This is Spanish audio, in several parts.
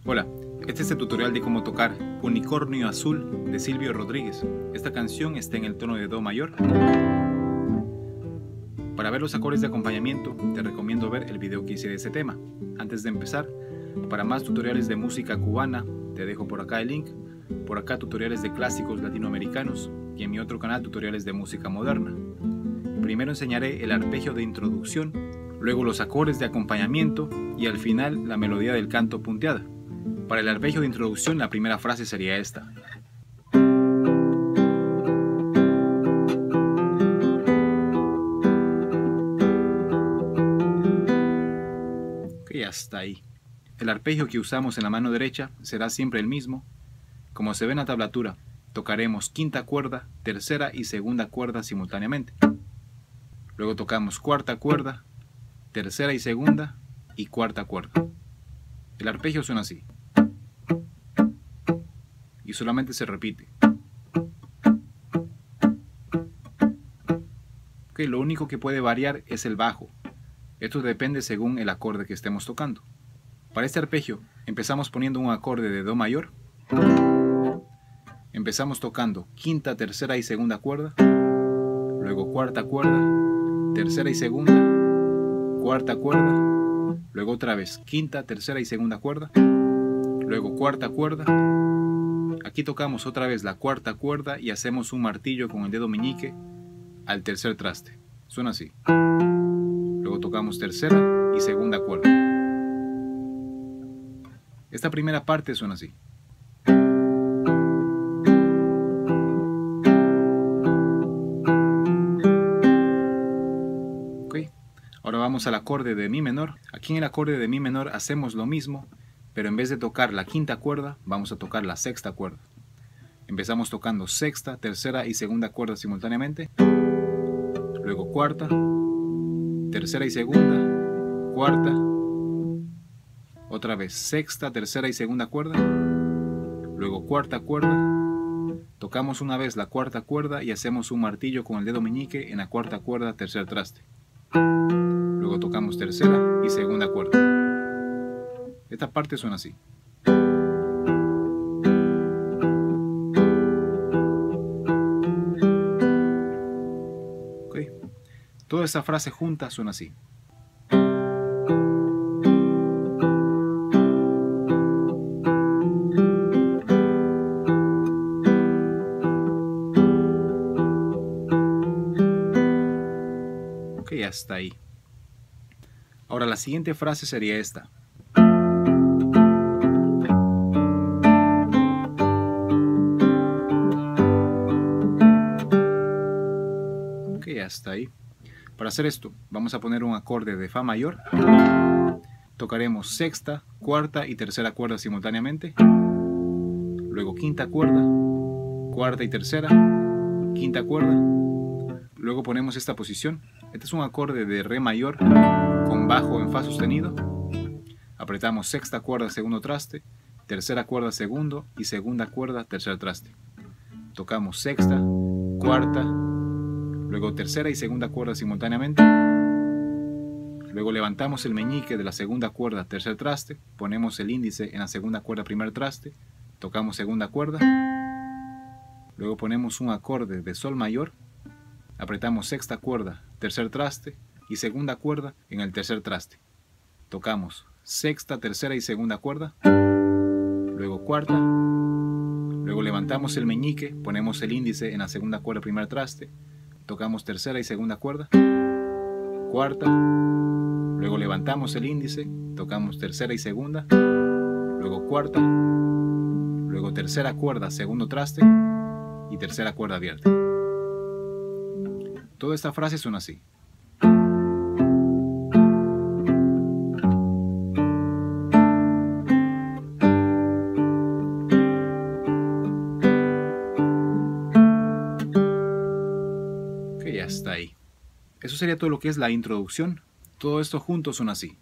Hola, este es el tutorial de cómo tocar Unicornio Azul de Silvio Rodríguez. Esta canción está en el tono de Do mayor. Para ver los acordes de acompañamiento, te recomiendo ver el video que hice de ese tema. Antes de empezar, para más tutoriales de música cubana, te dejo por acá el link. Por acá tutoriales de clásicos latinoamericanos y en mi otro canal tutoriales de música moderna. Primero enseñaré el arpegio de introducción, luego los acordes de acompañamiento y al final la melodía del canto punteada. Para el arpegio de introducción, la primera frase sería esta. Ok, hasta ahí. El arpegio que usamos en la mano derecha será siempre el mismo. Como se ve en la tablatura, tocaremos quinta cuerda, tercera y segunda cuerda simultáneamente. Luego tocamos cuarta cuerda, tercera y segunda y cuarta cuerda. El arpegio suena así. Y solamente se repite. Ok, lo único que puede variar es el bajo. Esto depende según el acorde que estemos tocando. Para este arpegio empezamos poniendo un acorde de Do mayor. Empezamos tocando quinta, tercera y segunda cuerda. Luego cuarta cuerda, tercera y segunda, cuarta cuerda. Luego otra vez quinta, tercera y segunda cuerda. Luego cuarta cuerda. Aquí tocamos otra vez la cuarta cuerda y hacemos un martillo con el dedo meñique al tercer traste. Suena así. Luego tocamos tercera y segunda cuerda. Esta primera parte suena así. Ok. Ahora vamos al acorde de Mi menor. Aquí en el acorde de Mi menor hacemos lo mismo, pero en vez de tocar la quinta cuerda, vamos a tocar la sexta cuerda. Empezamos tocando sexta, tercera y segunda cuerda simultáneamente. Luego cuarta, tercera y segunda, cuarta. Otra vez sexta, tercera y segunda cuerda. Luego cuarta cuerda. Tocamos una vez la cuarta cuerda y hacemos un martillo con el dedo meñique en la cuarta cuerda, tercer traste. Luego tocamos tercera y segunda cuerda. Esta parte suena así. Okay. Toda esa frase junta suena así. Ok, hasta ahí. Ahora la siguiente frase sería esta. Ok, hasta ahí. Para hacer esto, vamos a poner un acorde de Fa mayor. Tocaremos sexta, cuarta y tercera cuerda simultáneamente. Luego quinta cuerda, cuarta y tercera, quinta cuerda. Luego ponemos esta posición. Este es un acorde de Re mayor con bajo en Fa sostenido. Apretamos sexta cuerda, segundo traste, tercera cuerda, segundo y segunda cuerda, tercer traste. Tocamos sexta, cuarta, luego tercera y segunda cuerda simultáneamente. Luego levantamos el meñique de la segunda cuerda, tercer traste, ponemos el índice en la segunda cuerda, primer traste, tocamos segunda cuerda. Luego ponemos un acorde de Sol mayor, apretamos sexta cuerda, tercer traste y segunda cuerda en el tercer traste. Tocamos sexta, tercera y segunda cuerda, luego cuarta, luego levantamos el meñique, ponemos el índice en la segunda cuerda, primer traste, tocamos tercera y segunda cuerda, cuarta, luego levantamos el índice, tocamos tercera y segunda, luego cuarta, luego tercera cuerda, segundo traste y tercera cuerda abierta. Toda esta frase suena así. Ok, hasta ahí. Eso sería todo lo que es la introducción. Todo esto junto suena así.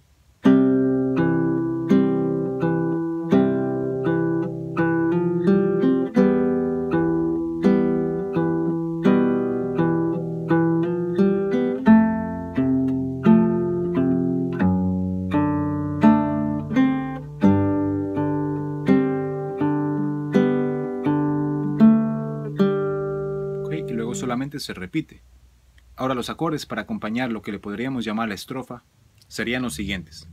solamente se repite. Ahora los acordes para acompañar lo que le podríamos llamar la estrofa serían los siguientes.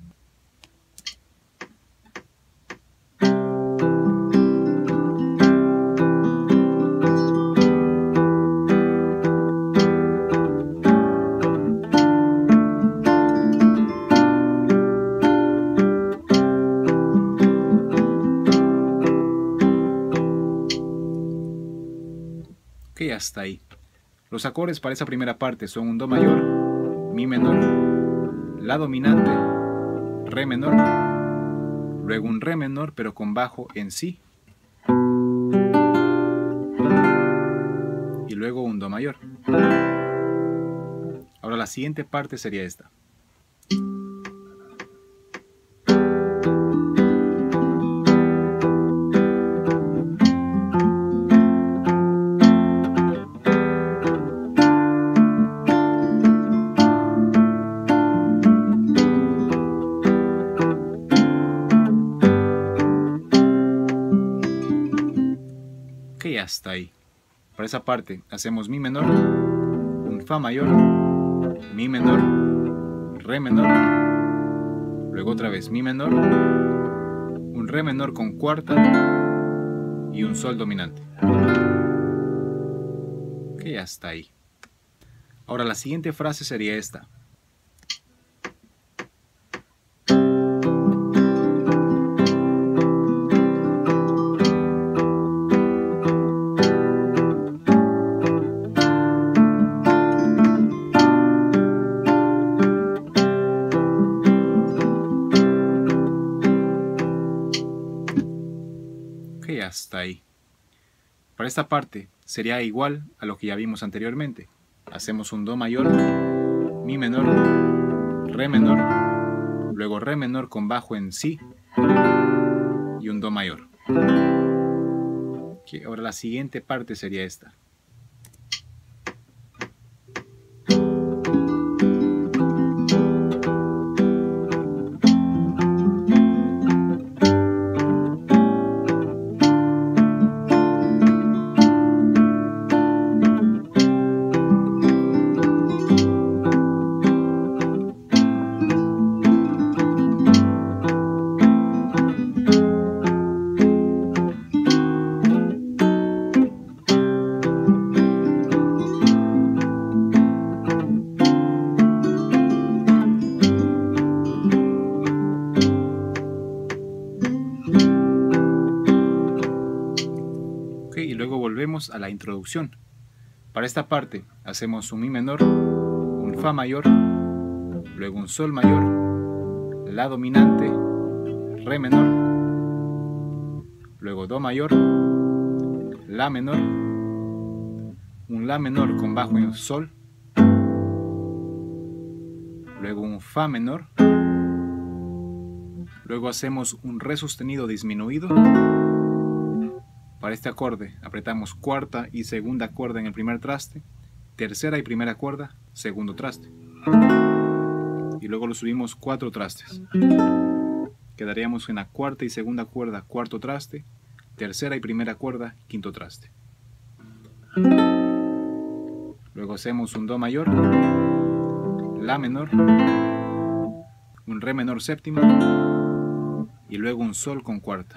Ok, hasta ahí. Los acordes para esa primera parte son un Do mayor, Mi menor, La dominante, Re menor, luego un Re menor pero con bajo en Si, y luego un Do mayor. Ahora la siguiente parte sería esta. Ok, hasta ahí. Para esa parte hacemos Mi menor, un Fa mayor, Mi menor, Re menor, luego otra vez Mi menor, un Re menor con cuarta y un Sol dominante. Ok, hasta ahí. Ahora la siguiente frase sería esta. Ok, hasta ahí. Para esta parte sería igual a lo que ya vimos anteriormente. Hacemos un Do mayor, Mi menor, Re menor, luego Re menor con bajo en Si y un Do mayor. Okay, ahora la siguiente parte sería esta. Y luego volvemos a la introducción. Para esta parte hacemos un Mi menor, un Fa mayor, luego un Sol mayor, La dominante, Re menor, luego Do mayor, La menor, un La menor con bajo en Sol, luego un Fa menor, luego hacemos un Re sostenido disminuido. Para este acorde apretamos cuarta y segunda cuerda en el primer traste, tercera y primera cuerda, segundo traste. Y luego lo subimos 4 trastes. Quedaríamos en la cuarta y segunda cuerda, cuarto traste, tercera y primera cuerda, quinto traste. Luego hacemos un Do mayor, La menor, un Re menor séptima y luego un Sol con cuarta.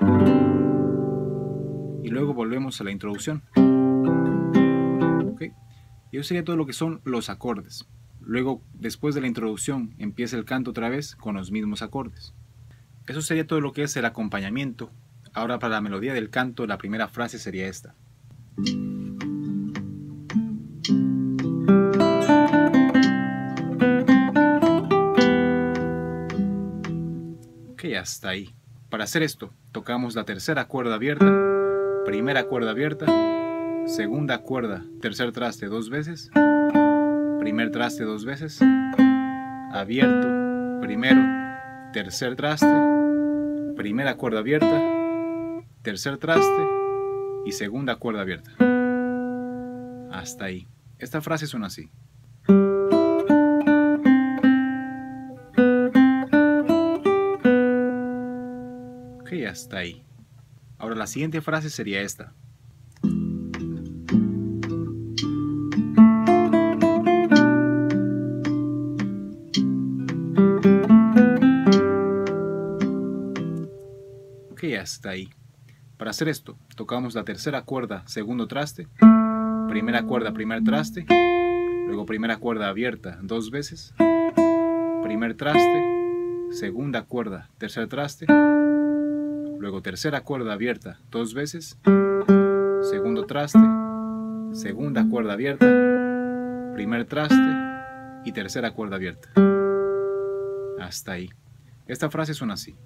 Y luego volvemos a la introducción. Okay. Y eso sería todo lo que son los acordes. Luego, después de la introducción, empieza el canto otra vez con los mismos acordes. Eso sería todo lo que es el acompañamiento. Ahora para la melodía del canto, la primera frase sería esta. Ok, hasta ahí. Para hacer esto, tocamos la tercera cuerda abierta, primera cuerda abierta, segunda cuerda, tercer traste 2 veces, primer traste 2 veces, abierto, primero, tercer traste, primera cuerda abierta, tercer traste y segunda cuerda abierta. Hasta ahí. Esta frase suena así. Ok, hasta ahí. Ahora la siguiente frase sería esta. hasta ahí. Para hacer esto, tocamos la tercera cuerda, segundo traste, primera cuerda, primer traste, luego primera cuerda abierta 2 veces, primer traste, segunda cuerda, tercer traste, luego tercera cuerda abierta 2 veces, segundo traste, segunda cuerda abierta, primer traste y tercera cuerda abierta. Hasta ahí. Esta frase suena así.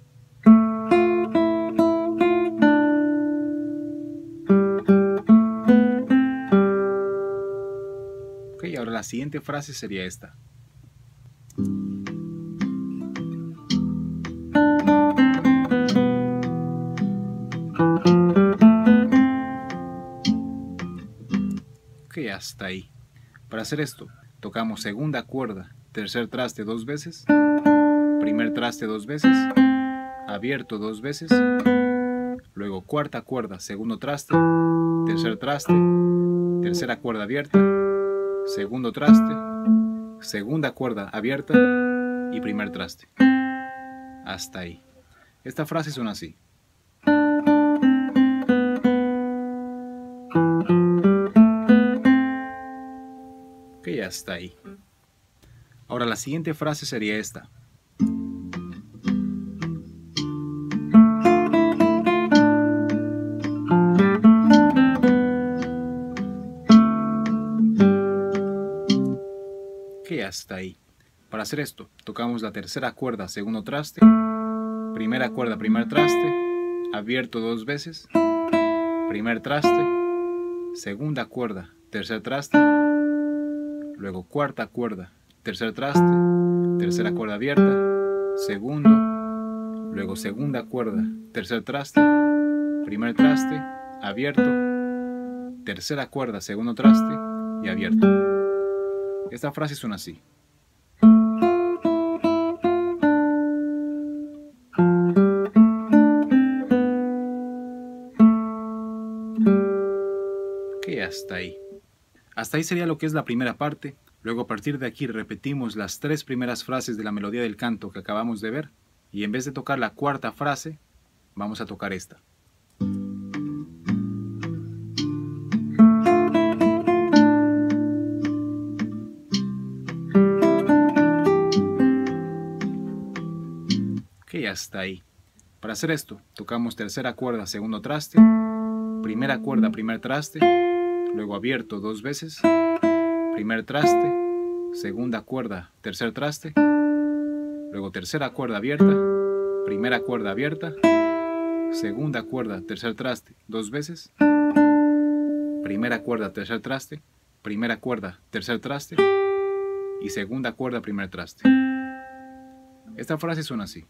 Ok, ahora la siguiente frase sería esta. Ok, hasta ahí. Para hacer esto, tocamos segunda cuerda, tercer traste 2 veces, primer traste 2 veces, abierto 2 veces, luego cuarta cuerda, segundo traste, tercer traste, tercera cuerda abierta, segundo traste, segunda cuerda abierta y primer traste. Hasta ahí. Esta frase suena así. Ok, hasta ahí. Ahora la siguiente frase sería esta. Ok, hasta ahí. Para hacer esto, tocamos la tercera cuerda, segundo traste, primera cuerda, primer traste, abierto 2 veces, primer traste, segunda cuerda, tercer traste, luego cuarta cuerda, tercer traste, tercera cuerda abierta, segundo, luego segunda cuerda, tercer traste, primer traste, abierto, tercera cuerda, segundo traste y abierto. Esta frase suena así. Ok, hasta ahí. Hasta ahí sería lo que es la primera parte. Luego a partir de aquí repetimos las 3 primeras frases de la melodía del canto que acabamos de ver. Y en vez de tocar la cuarta frase, vamos a tocar esta. Ok, hasta ahí. Para hacer esto, tocamos tercera cuerda, segundo traste, primera cuerda, primer traste, luego abierto 2 veces, primer traste, segunda cuerda, tercer traste, luego tercera cuerda abierta, primera cuerda abierta, segunda cuerda, tercer traste 2 veces, primera cuerda, tercer traste, primera cuerda, tercer traste y segunda cuerda, primer traste. Esta frase suena así.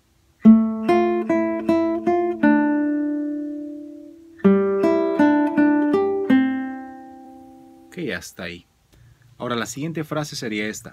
Ok, hasta ahí. Ahora la siguiente frase sería esta.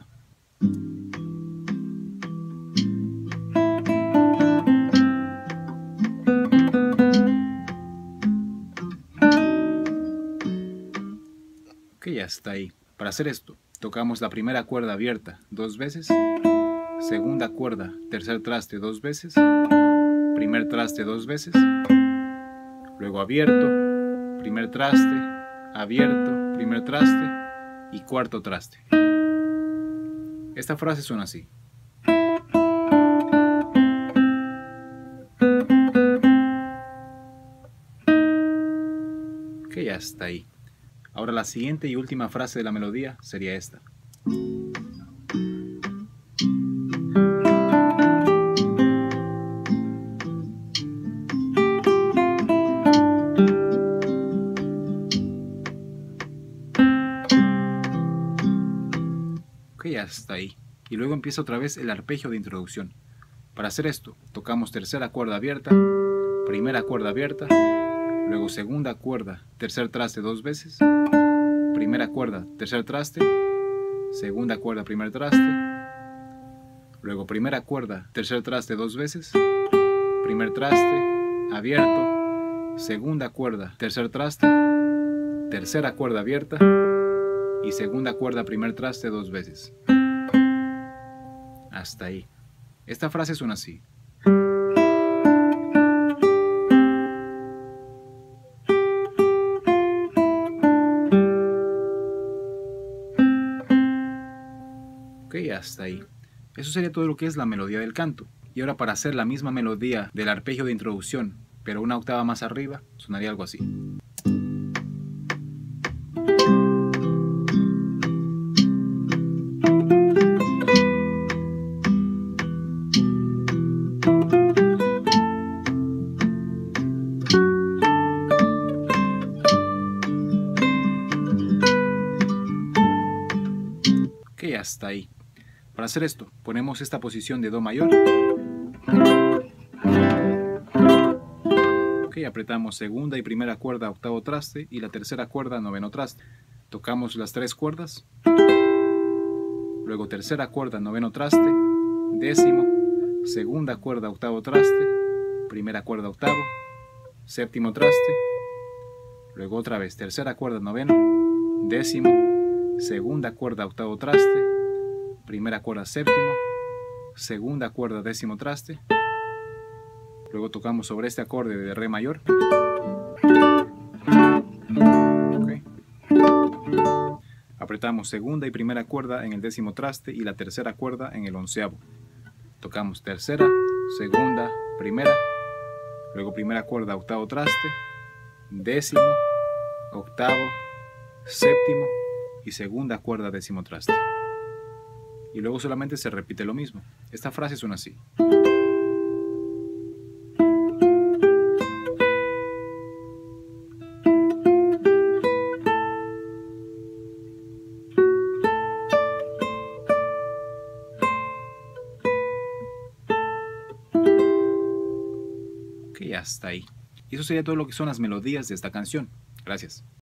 Ok, hasta ahí. Para hacer esto, tocamos la primera cuerda abierta 2 veces, segunda cuerda, tercer traste 2 veces, primer traste 2 veces, luego abierto, primer traste, abierto, primer traste y cuarto traste. Esta frase suena así. Ok, hasta ahí. Ahora la siguiente y última frase de la melodía sería esta. Ok, hasta ahí. Y luego empieza otra vez el arpegio de introducción. Para hacer esto, tocamos tercera cuerda abierta, primera cuerda abierta, luego segunda cuerda, tercer traste 2 veces, primera cuerda, tercer traste, segunda cuerda, primer traste, luego primera cuerda, tercer traste 2 veces, primer traste, abierto, segunda cuerda, tercer traste, tercera cuerda abierta y segunda cuerda, primer traste 2 veces. Hasta ahí. Esta frase suena así. hasta ahí. Eso sería todo lo que es la melodía del canto. Y ahora para hacer la misma melodía del arpegio de introducción, pero una octava más arriba, sonaría algo así. Ok, hasta ahí. Para hacer esto, ponemos esta posición de Do mayor. Ok, apretamos segunda y primera cuerda octavo traste y la tercera cuerda noveno traste. Tocamos las tres cuerdas. Luego tercera cuerda noveno traste, décimo, segunda cuerda octavo traste, primera cuerda octavo, séptimo traste. Luego otra vez tercera cuerda noveno, décimo, segunda cuerda octavo traste, primera cuerda séptimo, segunda cuerda décimo traste. Luego tocamos sobre este acorde de Re mayor. Okay. Apretamos segunda y primera cuerda en el décimo traste y la tercera cuerda en el onceavo. Tocamos tercera, segunda, primera, luego primera cuerda octavo traste, décimo, octavo, séptimo y segunda cuerda décimo traste. Y luego solamente se repite lo mismo. Esta frase suena así. Ok, hasta ahí. Y eso sería todo lo que son las melodías de esta canción. Gracias.